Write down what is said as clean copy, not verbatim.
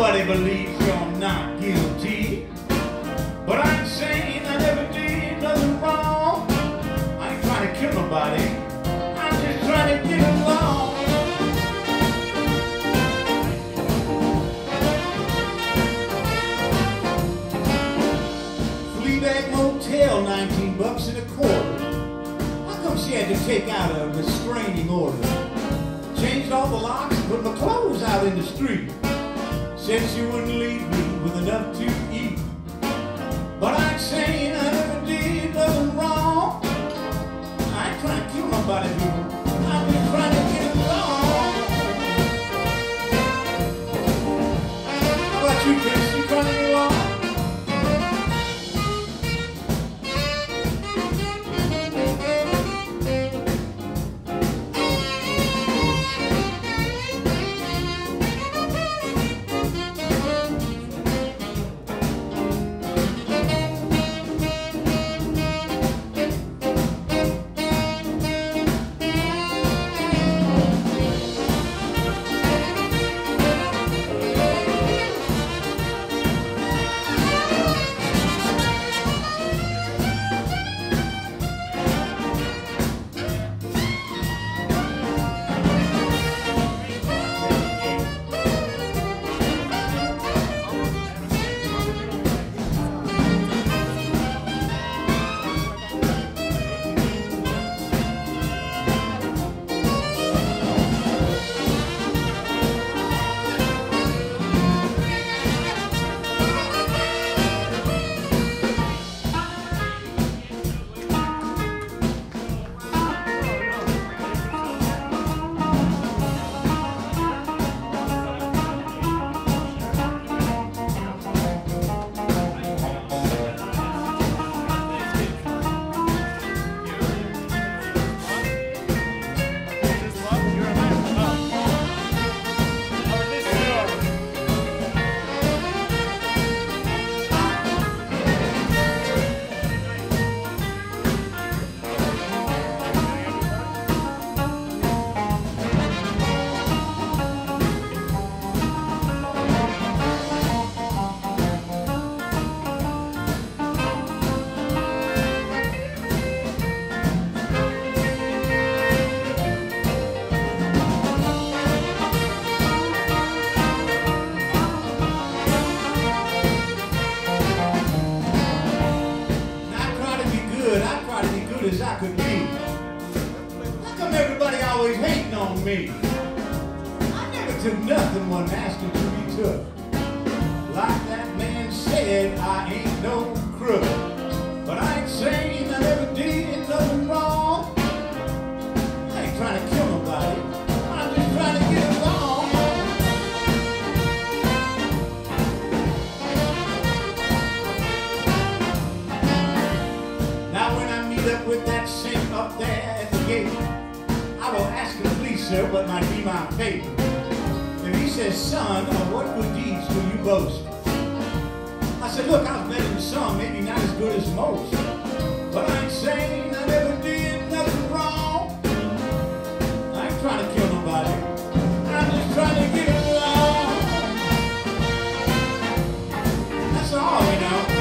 nobody believes you're not guilty. But I'm saying I never did nothing wrong. I ain't trying to kill nobody. I'm just trying to get along. Fleabag Motel, 19 bucks and a quarter. How come she had to take out a restraining order? Changed all the locks and put my clothes out in the street. Said she wouldn't leave me with enough to eat. But I'm saying I never did nothing wrong. I ain't trying to kill nobody, people. I'm just trying to get along. How about you, Chris? You trying to get along? As I could be. How come everybody always hating on me? I never took nothing when asking to be took. Like that man said, I ain't no crook. But I ain't saying I never did nothing wrong. I ain't trying to kill nobody. I'm just trying to get along. Now when I meet up with that saint up there at the gate, I will ask him, please sir, what might be my fate? And he says, son, of what good deeds do you boast? I said, look, I've better than some, maybe not as good as most. But I ain't saying I never did nothing wrong. I ain't trying to kill nobody. I'm just trying to get along. That's all, you know.